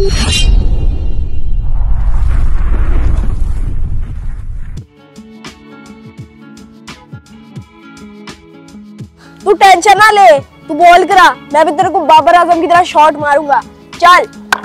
तू टेंशन ना ले, तू बॉल करा, मैं भी तेरे को बाबर आजम की तरह शॉट मारूंगा। चल।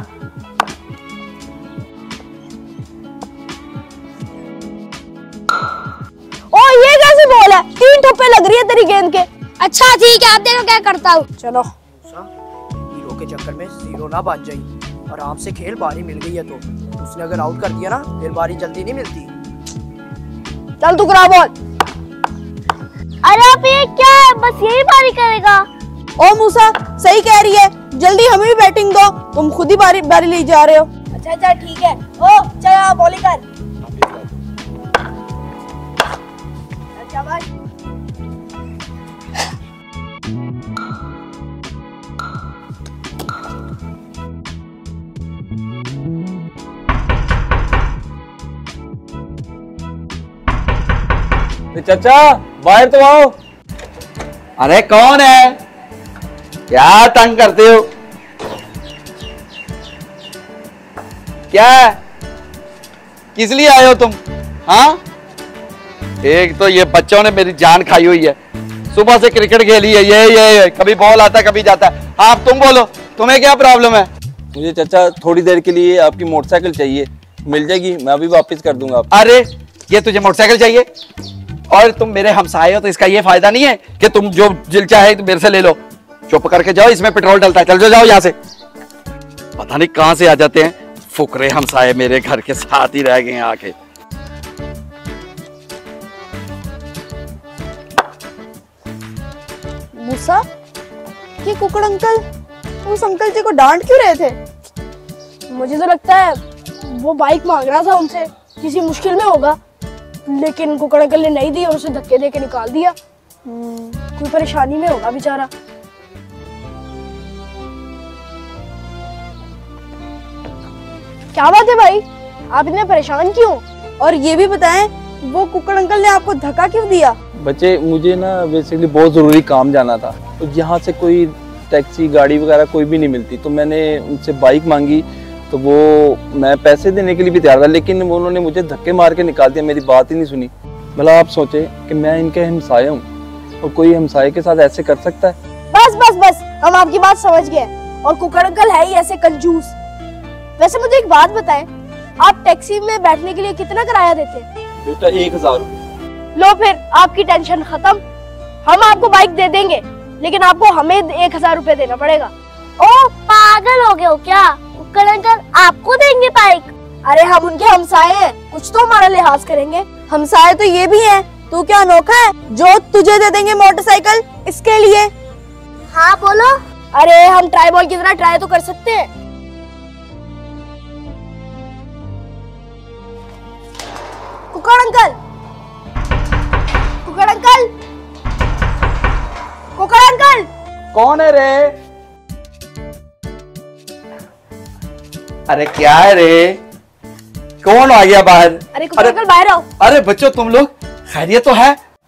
ओ ये कैसी बॉल है? 3 ठप्पे लग रही है तेरी गेंद के। अच्छा ठीक है, आप देखो क्या करता हूँ। चलो। हीरो के चक्कर में जीरो ना बच जाए। आराम से खेल, बारी मिल गई है तो उसने अगर आउट कर दिया ना फिर बारी जल्दी नहीं मिलती। चल तू करा बॉल। अरे आप ये क्या है, बस यही बारी करेगा। ओ मूसा सही कह रही है, जल्दी हमें भी बैटिंग दो, तुम खुद ही बारी ले जा रहे हो। अच्छा अच्छा ठीक है। ओ चल बॉलिंग कर। चाचा बाहर तो आओ। अरे कौन है, क्या तंग करते हो? क्या है, किस लिए आए हो तुम? हाँ, एक तो ये बच्चों ने मेरी जान खाई हुई है, सुबह से क्रिकेट खेली है, ये कभी बॉल आता है कभी जाता है। हाँ तुम बोलो, तुम्हें क्या प्रॉब्लम है? मुझे चाचा थोड़ी देर के लिए आपकी मोटरसाइकिल चाहिए, मिल जाएगी? मैं अभी वापस कर दूंगा आपको। अरे ये तुझे मोटरसाइकिल चाहिए और तुम मेरे हमसाए हो, तो इसका ये फायदा नहीं है कि तुम जो दिल चाहे तो मेरे से ले लो। चुप करके जाओ, इसमें पेट्रोल डलता है, चल जाओ यहाँ से। पता नहीं कहां से आ जाते हैं फुकरे हमसाए, मेरे घर के साथ ही रह गए हैं आके। मूसा, ये कुकड़ अंकल उस अंकल जी को डांट क्यों रहे थे? मुझे तो लगता है वो बाइक मांग रहा था उनसे, किसी मुश्किल में होगा, लेकिन कुकड़ अंकल ने नहीं दी और उसे धक्के देके निकाल दिया। कोई परेशानी में होगा बेचारा। क्या बात है भाई, आप इतने परेशान क्यों? और ये भी बताएं, वो कुकड़ अंकल ने आपको धक्का क्यों दिया? बच्चे मुझे ना बेसिकली बहुत ज़रूरी काम जाना था, तो यहाँ से कोई टैक्सी गाड़ी वगैरह कोई भी नहीं मिलती, तो मैंने उनसे बाइक मांगी, तो वो मैं पैसे देने के लिए भी तैयार था, लेकिन उन्होंने मुझे धक्के मार के निकाल दिया, मेरी बात ही नहीं सुनी। भला आप सोचे कि मैं इनके हमसाया हूँ और कोई हमसाये के साथ ऐसे कर सकता है? बस बस बस, हम आपकी बात समझ गए। और कुकड़ अंकल है ही ऐसे कंजूस। वैसे मुझे एक बात बताएं, आप टैक्सी में बैठने के लिए कितना किराया देते हैं? बेटा 1000 रुपये। लो फिर आपकी टेंशन खत्म, हम आपको बाइक दे देंगे, लेकिन आपको हमें 1000 रुपए देना पड़ेगा। ओ पागल हो गए हो क्या? कुकड़ अंकल आपको देंगे बाइक? अरे हम उनके हमसाए हैं, कुछ तो हमारा लिहाज करेंगे। हमसाए तो ये भी हैं, तू क्या अनोखा है जो तुझे दे देंगे मोटरसाइकिल इसके लिए? हाँ बोलो। अरे हम ट्राई बॉल की तरह ट्राई तो कर सकते हैं। कुकड़ अंकल, कुकड़ अंकल, कुकड़ अंकल। कौन है रे? अरे क्या है रे, कौन आ गया बाहर? अरे कुकड़ अंकल बाहर आओ। अरे बच्चों तुम लोग, खैरियत तो है?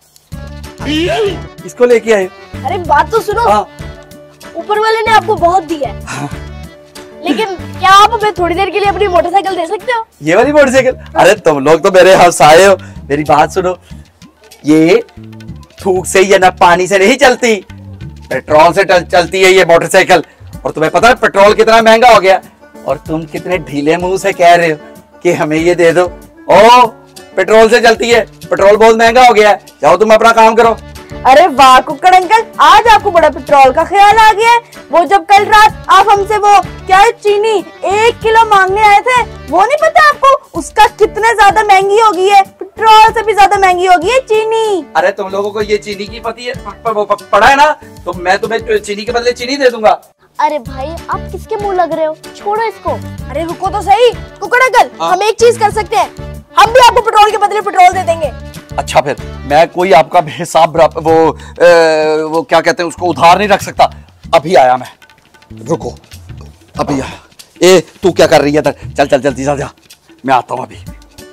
इसको लेके आए? अरे बात तो सुनो। हाँ। ऊपर वाले ने आपको बहुत दिया है, हाँ। लेकिन क्या आप हमें थोड़ी देर के लिए अपनी मोटरसाइकिल दे सकते हो? ये वाली मोटरसाइकिल? अरे तुम लोग तो मेरे हमसाए हो, मेरी बात सुनो, ये थूक से या ना पानी से नहीं चलती, पेट्रोल से चलती है ये मोटरसाइकिल। और तुम्हें पता है पेट्रोल कितना महंगा हो गया, और तुम कितने ढीले मुंह से कह रहे हो कि हमें ये दे दो। ओ पेट्रोल से चलती है, पेट्रोल बहुत महंगा हो गया है, जाओ तुम अपना काम करो। अरे वाह कुकड़ अंकल, आज आपको बड़ा पेट्रोल का ख्याल आ गया है। वो जब कल रात आप हमसे वो क्या चीनी 1 किलो मांगने आए थे, वो नहीं पता आपको उसका कितने ज्यादा महंगी हो गई है? पेट्रोल से भी ज्यादा महंगी हो गई है चीनी। अरे तुम लोगों को ये चीनी की पता है, पड़ा है ना, तो मैं तुम्हें चीनी के बदले चीनी दे दूंगा। अरे भाई आप किसके मुंह लग रहे हो, छोड़ो इसको। अरे रुको तो सही कुकड़ अंकल, हम एक चीज कर सकते हैं, हम भी आपको पेट्रोल के बदले पेट्रोल दे देंगे। अच्छा फिर मैं कोई आपका हिसाब वो क्या कहते हैं उसको उधार नहीं रख सकता। अभी आया मैं, रुको अभी आया। ए तू क्या कर रही है? चल चल जल्दी जा, मैं आता हूँ अभी।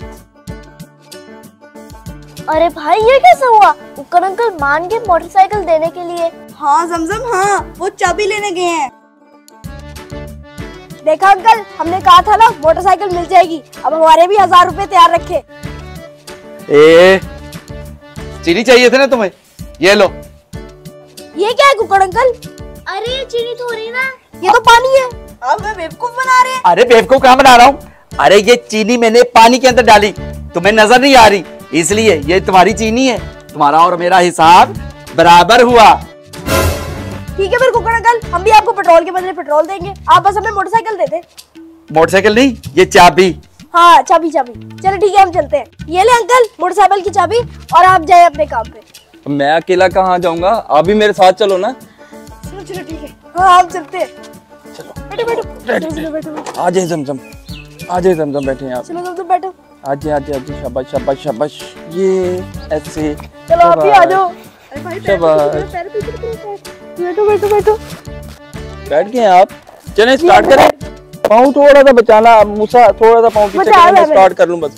अरे भाई ये कैसे हुआ? कुकड़ अंकल मान के मोटरसाइकिल देने के लिए? हाँ जमजम, हाँ वो चाबी लेने गए हैं। देखा अंकल, हमने कहा था ना मोटरसाइकिल मिल जाएगी। अब हमारे भी 1000 रुपए तैयार रखे। ए चीनी चाहिए थे ना तुम्हें, ये लो। ये क्या है कुकड़ अंकल? अरे ये चीनी थोड़ी ना, ये तो पानी है। अब मैं बेवकूफ बना रहे हैं। अरे बेवकूफ कहाँ बना रहा हूँ? अरे ये चीनी मैंने पानी के अंदर डाली, तुम्हें नजर नहीं आ रही, इसलिए ये तुम्हारी चीनी है। तुम्हारा और मेरा हिसाब बराबर हुआ। ठीक है फिर कुकड़ अंकल, हम भी आपको पेट्रोल के बदले पेट्रोल देंगे, आप बस हमें मोटरसाइकिल दे दे। मोटरसाइकिल नहीं, ये चाबी। हाँ चाबी चाबी, चलो ठीक है हम चलते हैं। ये ले अंकल मोटरसाइकिल की चाबी, और आप जाए अपने काम पे। मैं अकेला कहाँ जाऊंगा, आप भी मेरे साथ चलो ना। चलो चलो ठीक है, हाँ हम चलते हैं। चलो बैठो बैठो, चलो बैठो, आ जाए जमजम, आ जाए जमजम, बैठे हैं आप। चलो तुम बैठो। आज आज आज शाबाश शाबाश शाबाश, ये ऐसे। चलो आप भी आ जाओ। शाबाश, बैठो बैठो बैठो। बैठ गए आप, चलें स्टार्ट करें। पाँव थोड़ा सा बचाना मूसा, थोड़ा सा पाँव पीछे बचा करें, मैं लिया स्टार्ट कर लूं बस।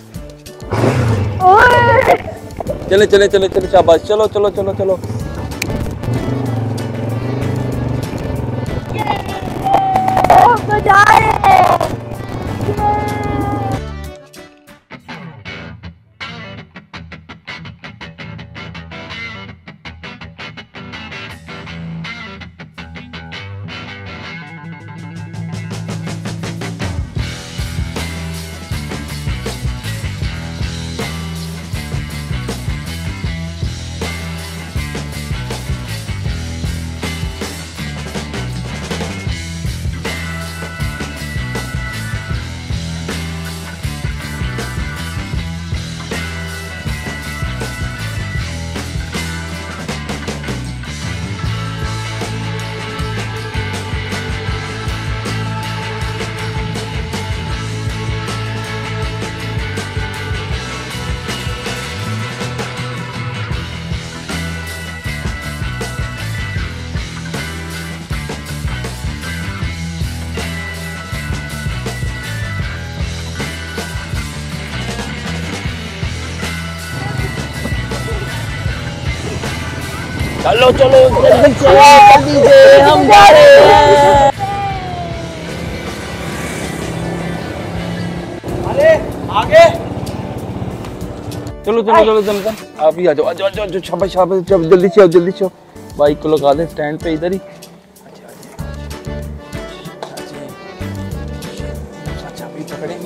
ओए, चले चले चले चले, शाबाश, चलो चलो चलो चलो। बचाए। चलो चलो जल्दी से, जल्दी से, हम जा रहे हैं। अरे आगे चलो चलो चलो जमजम, आप ही आ जाओ, आ जाओ, आ जाओ, शाबाश शाबाश, जल्दी से आओ, जल्दी से आओ। बाइक को लगा दे स्टैंड पे इधर ही। चाबी पकड़े।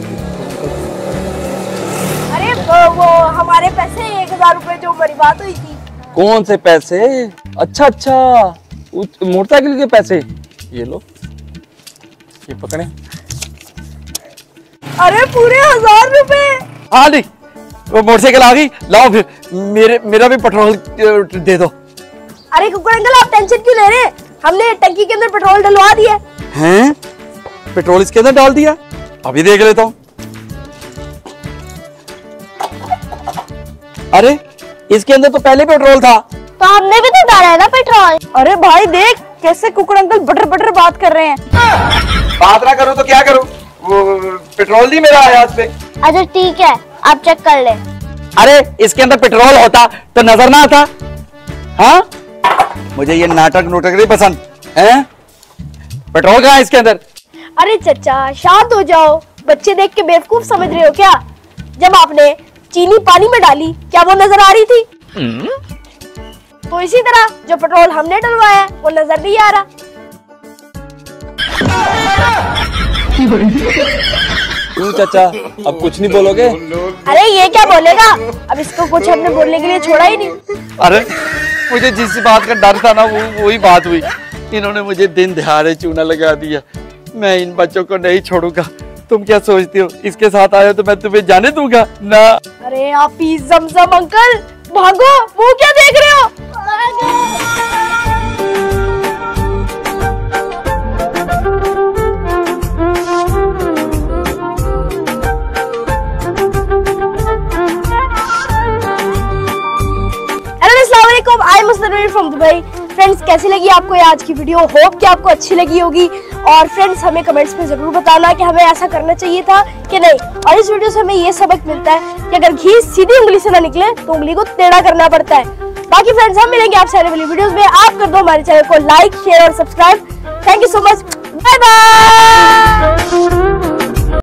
अरे वो हमारे पैसे 1000 रुपए जो हमारी बात हुई थी। कौन से पैसे? अच्छा अच्छा, मोटरसाइकिल के पैसे, ये लो, ये पकड़े। अरे पूरे 1000 रुपए। हाँ नहीं, वो मोटरसाइकिल आ गई, लाओ फिर मेरा भी पेट्रोल दे दो। अरे कुकुर अंकल आप टेंशन क्यों ले रहे हैं? हमने टंकी के अंदर पेट्रोल डलवा दिया। हैं? पेट्रोल इसके अंदर डाल दिया? अभी देख लेता हूँ। अरे इसके अंदर तो पहले पेट्रोल था। तो हमने भी तो डाला है ना पेट्रोल। अरे भाई देख कैसे कुकुर अंकल बटर बटर बात कर रहे हैं। बात ना करूँ तो क्या करूँ? वो पेट्रोल नहीं मेरा आया पे। अच्छा ठीक है, आप चेक कर ले। अरे इसके अंदर पेट्रोल होता तो नजर ना आता। हाँ मुझे ये नाटक नोटक नहीं पसंद है। पेट्रोल कहाँ है इसके अंदर? अरे चचा शांत हो जाओ, बच्चे देख के बेवकूफ समझ रहे हो क्या? जब आपने चीनी पानी में डाली क्या वो नजर आ रही थी? तो इसी तरह जो पेट्रोल हमने डलवाया वो नजर नहीं आ रहा। क्यों चाचा, अब कुछ नहीं बोलोगे? अरे ये क्या बोलेगा, अब इसको कुछ हमने बोलने के लिए छोड़ा ही नहीं। अरे मुझे जिस बात का डर था ना वो वही बात हुई। इन्होंने मुझे दिन दिहाड़े चूना लगा दिया। मैं इन बच्चों को नहीं छोड़ूंगा। तुम क्या सोचती हो, इसके साथ आए हो तो मैं तुम्हें जाने दूंगा ना? अरे आप ही जमजम अंकल भागो, वो क्या देख रहे हो? I Mustanvir from Dubai. Friends कैसी लगी आपको ये आज की वीडियो? होप कि आपको अच्छी लगी होगी। और फ्रेंड्स हमें कमेंट्स में जरूर बताना कि हमें ऐसा करना चाहिए था कि नहीं। और इस वीडियो से हमें ये सबक मिलता है कि अगर घी सीधी उंगली से ना निकले तो उंगली को टेढ़ा करना पड़ता है। बाकी फ्रेंड्स हम मिलेंगे आपसे आने वाली वीडियोस में। आप कर दो हमारे चैनल को लाइक, शेयर और subscribe. Thank you so much. Bye bye.